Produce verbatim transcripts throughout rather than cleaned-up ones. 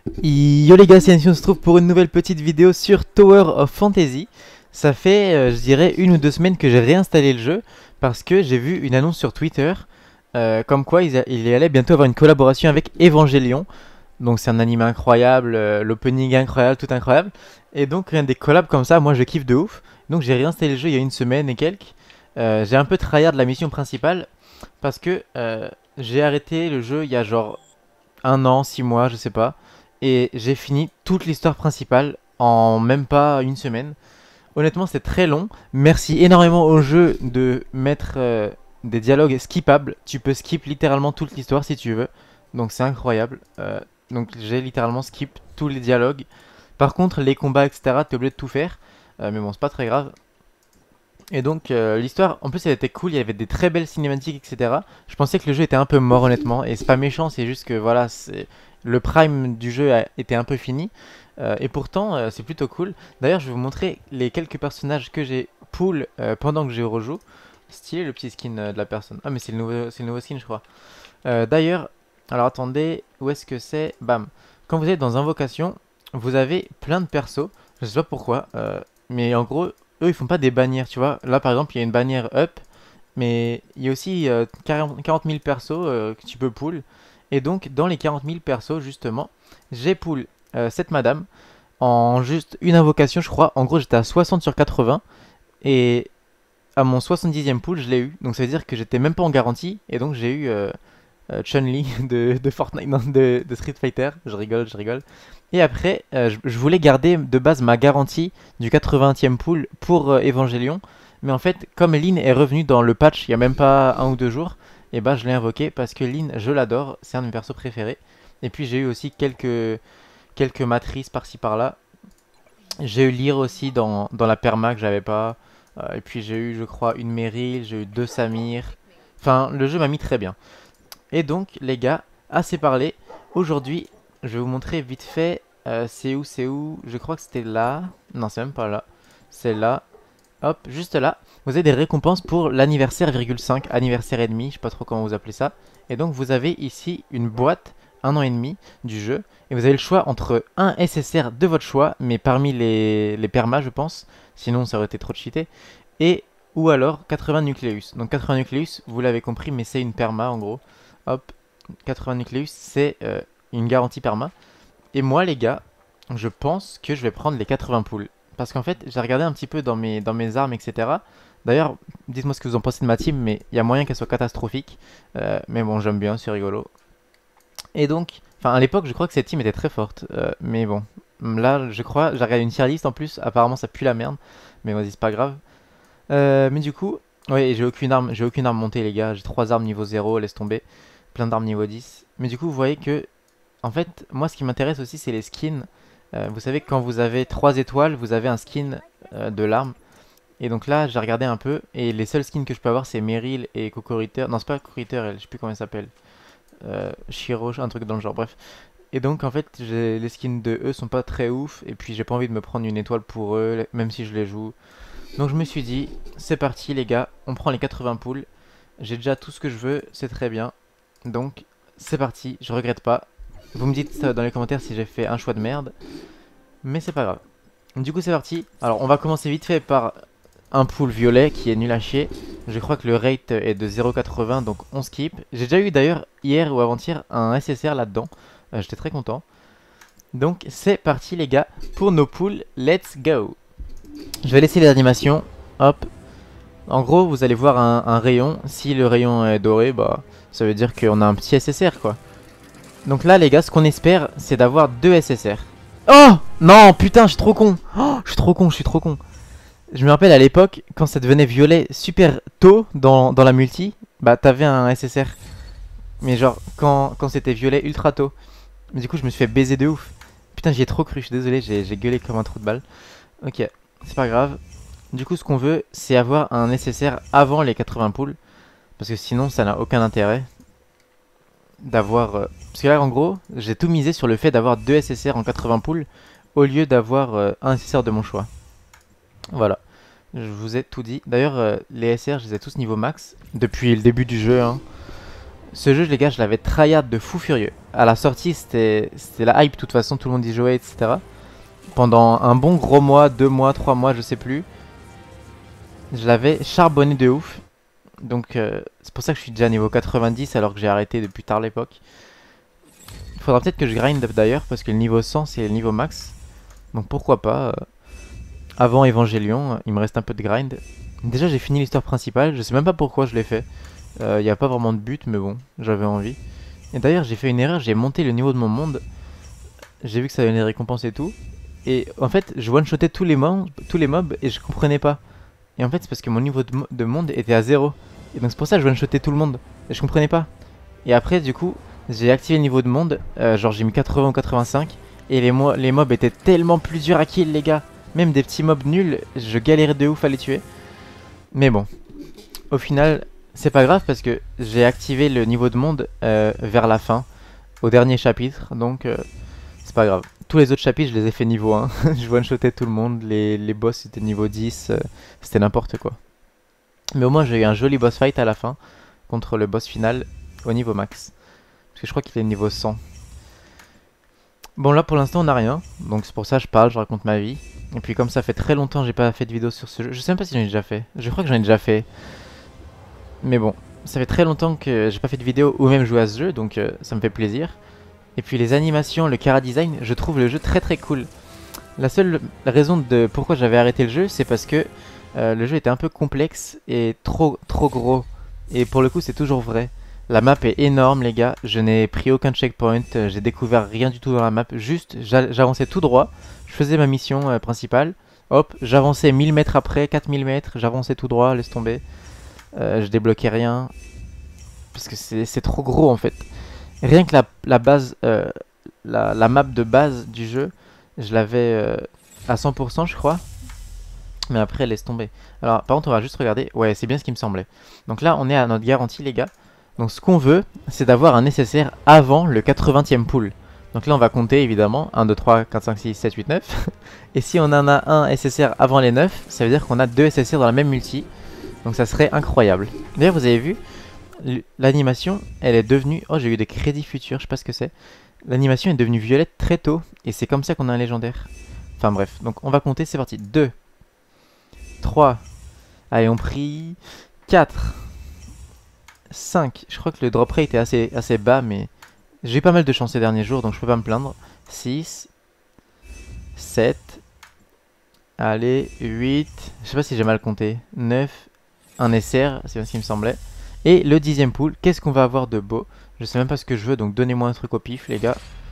Yo les gars, c'est Yancy, on se trouve pour une nouvelle petite vidéo sur Tower of Fantasy. Ça fait, euh, je dirais, une ou deux semaines que j'ai réinstallé le jeu parce que j'ai vu une annonce sur Twitter euh, comme quoi il, il allait bientôt avoir une collaboration avec Evangelion. Donc c'est un anime incroyable, euh, l'opening incroyable, tout incroyable. Et donc rien des collabs comme ça, moi je kiffe de ouf. Donc j'ai réinstallé le jeu il y a une semaine et quelques. Euh, j'ai un peu tryhard la mission principale parce que euh, j'ai arrêté le jeu il y a genre un an, six mois, je sais pas. Et j'ai fini toute l'histoire principale en même pas une semaine. Honnêtement, c'est très long. Merci énormément au jeu de mettre euh, des dialogues skippables. Tu peux skip littéralement toute l'histoire si tu veux. Donc c'est incroyable. Euh, donc j'ai littéralement skip tous les dialogues. Par contre, les combats, et cetera, t'es obligé de tout faire. Euh, mais bon, c'est pas très grave. Et donc euh, l'histoire, en plus elle était cool, il y avait des très belles cinématiques, et cetera. Je pensais que le jeu était un peu mort honnêtement, et c'est pas méchant, c'est juste que voilà, c'est le prime du jeu a été un peu fini. Euh, et pourtant euh, c'est plutôt cool. D'ailleurs je vais vous montrer les quelques personnages que j'ai pull euh, pendant que je rejoue. Stylé le petit skin euh, de la personne. Ah mais c'est le nouveau, c'est le nouveau skin je crois. Euh, D'ailleurs, alors attendez, où est-ce que c'est? Bam. Quand vous êtes dans Invocation, vous avez plein de persos, je sais pas pourquoi, euh, mais en gros eux ils font pas des bannières, tu vois. Là par exemple il y a une bannière up, mais il y a aussi euh, quarante mille persos euh, que tu peux pull. Et donc dans les quarante mille persos justement, j'ai pull euh, cette madame en juste une invocation je crois. En gros j'étais à soixante sur quatre-vingts et à mon soixante-dixième pull je l'ai eu. Donc ça veut dire que j'étais même pas en garantie et donc j'ai eu euh, euh, Chun-Li de, de Fortnite, non, de, de Street Fighter. Je rigole, je rigole. Et après, euh, je, je voulais garder de base ma garantie du quatre-vingtième pool pour euh, Evangelion. Mais en fait, comme Lynn est revenu dans le patch il y a même pas un ou deux jours, et bah je l'ai invoqué parce que Lynn, je l'adore, c'est un de mes persos préférés. Et puis j'ai eu aussi quelques, quelques matrices par-ci par-là. J'ai eu Lyre aussi dans, dans la perma que j'avais pas. Euh, et puis j'ai eu, je crois, une Meryl, j'ai eu deux Samir. Enfin, le jeu m'a mis très bien. Et donc, les gars, assez parlé. Aujourd'hui, je vais vous montrer vite fait. Euh, c'est où, c'est où? Je crois que c'était là. Non, c'est même pas là. C'est là. Hop, juste là. Vous avez des récompenses pour l'anniversaire virgule cinq, anniversaire et demi, je sais pas trop comment vous appelez ça. Et donc, vous avez ici une boîte, un an et demi du jeu. Et vous avez le choix entre un S S R de votre choix, mais parmi les, les permas, je pense. Sinon, ça aurait été trop cheaté. Et ou alors quatre-vingts nucléus. Donc quatre-vingts nucléus, vous l'avez compris, mais c'est une perma en gros. Hop, quatre-vingts nucléus, c'est euh, une garantie perma. Et moi, les gars, je pense que je vais prendre les quatre-vingts poules. Parce qu'en fait, j'ai regardé un petit peu dans mes, dans mes armes, et cetera. D'ailleurs, dites-moi ce que vous en pensez de ma team, mais il y a moyen qu'elle soit catastrophique. Euh, mais bon, j'aime bien, c'est rigolo. Et donc, enfin, à l'époque, je crois que cette team était très forte. Euh, mais bon, là, je crois, j'ai regardé une tier list en plus. Apparemment, ça pue la merde. Mais vas-y, c'est pas grave. Euh, mais du coup, ouais, j'ai aucune arme, j'ai aucune arme montée, les gars. J'ai trois armes niveau zéro, laisse tomber. Plein d'armes niveau dix. Mais du coup, vous voyez que, en fait, moi, ce qui m'intéresse aussi, c'est les skins. Euh, vous savez que quand vous avez trois étoiles, vous avez un skin euh, de l'arme. Et donc là, j'ai regardé un peu. Et les seuls skins que je peux avoir, c'est Meryl et Cocoritter. Non, c'est pas Cocoritter, elle, je sais plus comment elle s'appelle. Euh, Shiro, un truc dans le genre, bref. Et donc, en fait, les skins de eux sont pas très ouf. Et puis, j'ai pas envie de me prendre une étoile pour eux, même si je les joue. Donc, je me suis dit, c'est parti, les gars. On prend les quatre-vingts poules. J'ai déjà tout ce que je veux, c'est très bien. Donc, c'est parti, je regrette pas. Vous me dites dans les commentaires si j'ai fait un choix de merde. Mais c'est pas grave. Du coup, c'est parti. Alors, on va commencer vite fait par un pool violet qui est nul à chier. Je crois que le rate est de zéro virgule quatre-vingts, donc on skip. J'ai déjà eu d'ailleurs hier ou avant-hier un S S R là-dedans. Euh, J'étais très content. Donc, c'est parti, les gars, pour nos pools. Let's go. Je vais laisser les animations. Hop. En gros, vous allez voir un, un rayon. Si le rayon est doré, bah, ça veut dire qu'on a un petit S S R, quoi. Donc là, les gars, ce qu'on espère, c'est d'avoir deux S S R. Oh non, putain, je suis trop con. Oh, je suis trop con, je suis trop con. Je me rappelle à l'époque, quand ça devenait violet super tôt dans, dans la multi, bah t'avais un S S R. Mais genre, quand, quand c'était violet ultra tôt. Mais du coup, je me suis fait baiser de ouf. Putain, j'y ai trop cru, je suis désolé, j'ai gueulé comme un trou de balle. Ok, c'est pas grave. Du coup, ce qu'on veut, c'est avoir un S S R avant les quatre-vingts poules. Parce que sinon, ça n'a aucun intérêt d'avoir... Euh... Parce que là, en gros, j'ai tout misé sur le fait d'avoir deux S S R en quatre-vingts poules au lieu d'avoir euh, un S S R de mon choix. Voilà, je vous ai tout dit. D'ailleurs, euh, les S R, je les ai tous niveau max depuis le début du jeu. Hein. Ce jeu, les gars, je l'avais tryhard de fou furieux. à la sortie, c'était la hype, de toute façon, tout le monde y jouait, et cetera. Pendant un bon gros mois, deux mois, trois mois, je sais plus. Je l'avais charbonné de ouf. Donc euh, c'est pour ça que je suis déjà niveau quatre-vingt-dix alors que j'ai arrêté depuis tard l'époque. Il faudra peut-être que je grind d'ailleurs parce que le niveau cent c'est le niveau max. Donc pourquoi pas. Euh, avant Evangelion, il me reste un peu de grind. Déjà j'ai fini l'histoire principale, je sais même pas pourquoi je l'ai fait. Il euh, n'y a pas vraiment de but mais bon, j'avais envie. Et d'ailleurs j'ai fait une erreur, j'ai monté le niveau de mon monde. J'ai vu que ça donnait des récompenses et tout. Et en fait je one-shotais tous les mobs, tous les mobs et je comprenais pas. Et en fait c'est parce que mon niveau de, mo de monde était à zéro. Et donc c'est pour ça que je one-shotais tout le monde. Et je comprenais pas. Et après du coup j'ai activé le niveau de monde. Euh, genre j'ai mis quatre-vingts ou quatre-vingt-cinq. Et les, mo les mobs étaient tellement plus durs à kill les gars. Même des petits mobs nuls, je galérais de ouf à les tuer. Mais bon. Au final c'est pas grave parce que j'ai activé le niveau de monde euh, vers la fin. Au dernier chapitre. Donc euh, c'est pas grave. Tous les autres chapitres, je les ai fait niveau un. Je one-shotais tout le monde. Les, les boss étaient niveau dix. Euh, C'était n'importe quoi. Mais au moins, j'ai eu un joli boss fight à la fin. Contre le boss final au niveau max. Parce que je crois qu'il est niveau cent. Bon, là pour l'instant, on n'a rien. Donc c'est pour ça que je parle, je raconte ma vie. Et puis comme ça fait très longtemps que j'ai pas fait de vidéo sur ce jeu. Je sais même pas si j'en ai déjà fait. Je crois que j'en ai déjà fait. Mais bon, ça fait très longtemps que j'ai pas fait de vidéo ou même joué à ce jeu. Donc euh, ça me fait plaisir. Et puis les animations, le chara design, je trouve le jeu très très cool. La seule raison de pourquoi j'avais arrêté le jeu, c'est parce que euh, le jeu était un peu complexe et trop trop gros. Et pour le coup, c'est toujours vrai. La map est énorme les gars, je n'ai pris aucun checkpoint, euh, j'ai découvert rien du tout dans la map. Juste, j'avançais tout droit, je faisais ma mission euh, principale. Hop, j'avançais mille mètres après, quatre mille mètres, j'avançais tout droit, laisse tomber. Euh, je débloquais rien. Parce que c'est trop gros en fait. Rien que la, la base, euh, la, la map de base du jeu, je l'avais euh, à cent pour cent je crois. Mais après laisse tomber. Alors par contre on va juste regarder. Ouais c'est bien ce qui me semblait. Donc là on est à notre garantie les gars. Donc ce qu'on veut c'est d'avoir un S S R avant le quatre-vingtième pool. Donc là on va compter évidemment un, deux, trois, quatre, cinq, six, sept, huit, neuf. Et si on en a un S S R avant les neuf, ça veut dire qu'on a deux S S R dans la même multi. Donc ça serait incroyable. D'ailleurs vous avez vu, l'animation, elle est devenue... Oh, j'ai eu des crédits futurs, je sais pas ce que c'est. L'animation est devenue violette très tôt, et c'est comme ça qu'on a un légendaire. Enfin bref, donc on va compter, c'est parti. deux, trois, allez on prie, quatre, cinq. Je crois que le drop rate est assez, assez bas, mais j'ai eu pas mal de chance ces derniers jours, donc je peux pas me plaindre. six, sept, allez, huit, je sais pas si j'ai mal compté, neuf, un S R, c'est bien ce qui me semblait. Et le dixième pool, qu'est-ce qu'on va avoir de beau? Je sais même pas ce que je veux, donc donnez-moi un truc au pif, les gars.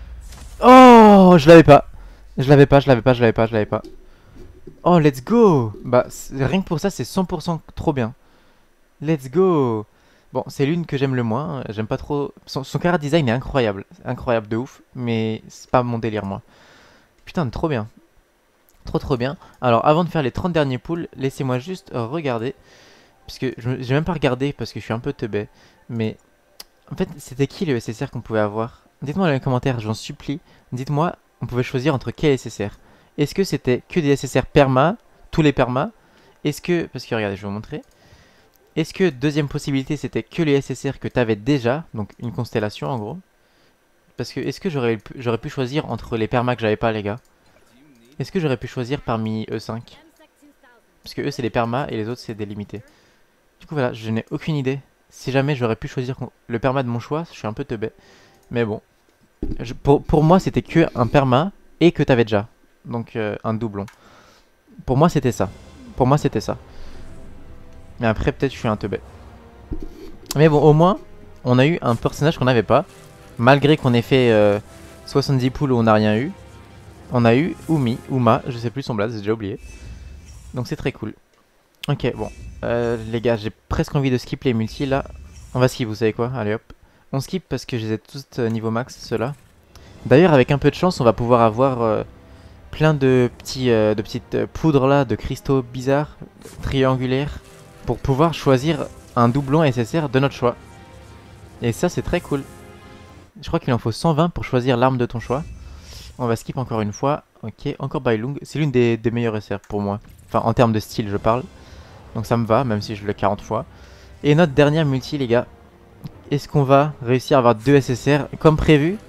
Oh, je l'avais pas. Je l'avais pas, je l'avais pas, je l'avais pas, je l'avais pas. Oh, let's go. Bah, rien que pour ça, c'est cent pour cent trop bien. Let's go. Bon, c'est l'une que j'aime le moins. J'aime pas trop... Son, son chara design est incroyable. Incroyable de ouf. Mais c'est pas mon délire, moi. Putain, trop bien. Trop trop bien. Alors, avant de faire les trente derniers pools, laissez-moi juste regarder. Puisque j'ai même pas regardé parce que je suis un peu teubé. Mais en fait, c'était qui le S S R qu'on pouvait avoir? Dites-moi dans les commentaires, j'en supplie. Dites-moi, on pouvait choisir entre quel S S R. Est-ce que c'était que des S S R perma, tous les permas? Est-ce que, parce que regardez, je vais vous montrer. Est-ce que deuxième possibilité, c'était que les S S R que tu avais déjà, donc une constellation en gros? Parce que est-ce que j'aurais j'aurais pu choisir entre les permas que j'avais pas les gars? Est-ce que j'aurais pu choisir parmi E cinq? Parce que eux c'est des permas et les autres c'est des limités. Du coup voilà, je n'ai aucune idée. Si jamais j'aurais pu choisir le perma de mon choix, je suis un peu teubé. Mais bon. Je, pour, pour moi c'était que un perma et que t'avais déjà. Donc euh, un doublon. Pour moi c'était ça. Pour moi c'était ça. Mais après peut-être je suis un teubé. Mais bon au moins on a eu un personnage qu'on n'avait pas. Malgré qu'on ait fait euh, soixante-dix poules où on n'a rien eu. On a eu Umi, Uma, je sais plus son blaze, j'ai déjà oublié. Donc c'est très cool. Ok bon. Euh, les gars, j'ai presque envie de skip les multis là. On va skip, vous savez quoi? Allez hop. On skip parce que je les ai tous euh, niveau max, ceux-là. D'ailleurs, avec un peu de chance, on va pouvoir avoir euh, plein de, petits, euh, de petites euh, poudres là, de cristaux bizarres, triangulaires, pour pouvoir choisir un doublon S S R de notre choix. Et ça, c'est très cool. Je crois qu'il en faut cent vingt pour choisir l'arme de ton choix. On va skip encore une fois. Ok, encore Bailung. C'est l'une des, des meilleures S R pour moi. Enfin, en termes de style, je parle. Donc ça me va, même si je l'ai quarante fois. Et notre dernière multi, les gars. Est-ce qu'on va réussir à avoir deux S S R comme prévu?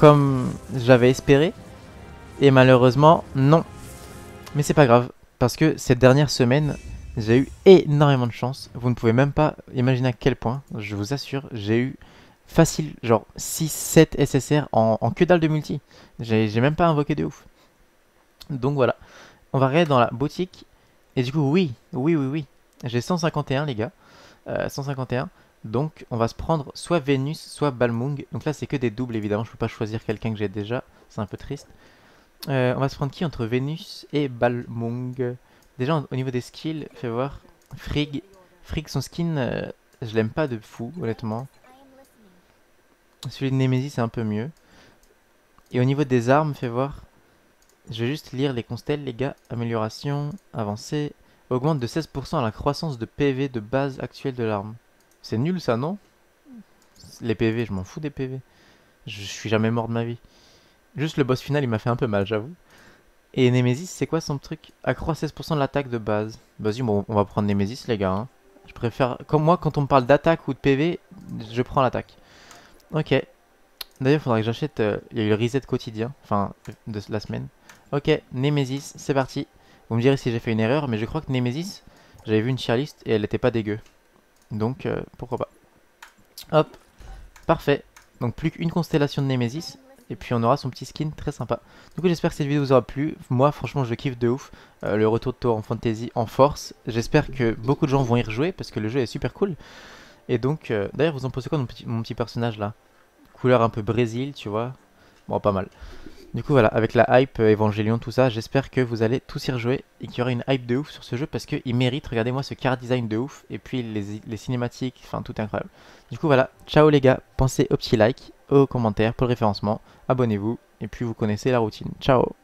comme j'avais espéré. Et malheureusement, non. Mais c'est pas grave, parce que cette dernière semaine, j'ai eu énormément de chance. Vous ne pouvez même pas imaginer à quel point, je vous assure, j'ai eu facile, genre six sept S S R en, en que dalle de multi. J'ai j'ai même pas invoqué de ouf. Donc voilà, on va regarder dans la boutique. Et du coup, oui, oui, oui, oui. J'ai cent cinquante et un, les gars. Euh, cent cinquante et un. Donc, on va se prendre soit Vénus, soit Balmung. Donc là, c'est que des doubles, évidemment. Je peux pas choisir quelqu'un que j'ai déjà. C'est un peu triste. Euh, on va se prendre qui entre Vénus et Balmung? Déjà, au niveau des skills, fais voir. Frigg. Frigg, son skin, euh, je l'aime pas de fou, honnêtement. Celui de Nemesis, c'est un peu mieux. Et au niveau des armes, fais voir. Je vais juste lire les constelles, les gars. Amélioration, avancée. Augmente de seize pour cent la croissance de P V de base actuelle de l'arme. C'est nul ça, non? Les P V, je m'en fous des P V. Je suis jamais mort de ma vie. Juste le boss final, il m'a fait un peu mal, j'avoue. Et Nemesis, c'est quoi son truc? Accroît seize pour cent de l'attaque de base. Vas-y, bon, on va prendre Nemesis, les gars. Hein. Je préfère... Comme moi, quand on me parle d'attaque ou de P V, je prends l'attaque. Ok. D'ailleurs, il faudra que j'achète... euh, Il y a eu le reset quotidien, enfin, de la semaine. Ok, Nemesis, c'est parti. Vous me direz si j'ai fait une erreur, mais je crois que Nemesis, j'avais vu une tier list et elle était pas dégueu. Donc, euh, pourquoi pas. Hop, parfait. Donc, plus qu'une constellation de Nemesis. Et puis, on aura son petit skin très sympa. Du coup, j'espère que cette vidéo vous aura plu. Moi, franchement, je kiffe de ouf. Euh, le retour de Tower of Fantasy en force. J'espère que beaucoup de gens vont y rejouer parce que le jeu est super cool. Et donc, euh, d'ailleurs, vous en pensez quoi de mon petit, mon petit personnage là? Couleur un peu Brésil, tu vois. Bon, pas mal. Du coup voilà, avec la hype, euh, Evangelion, tout ça, j'espère que vous allez tous y rejouer et qu'il y aura une hype de ouf sur ce jeu parce qu'il mérite, regardez-moi ce car design de ouf et puis les, les cinématiques, enfin tout est incroyable. Du coup voilà, ciao les gars, pensez au petit like, aux commentaires pour le référencement, abonnez-vous et puis vous connaissez la routine. Ciao!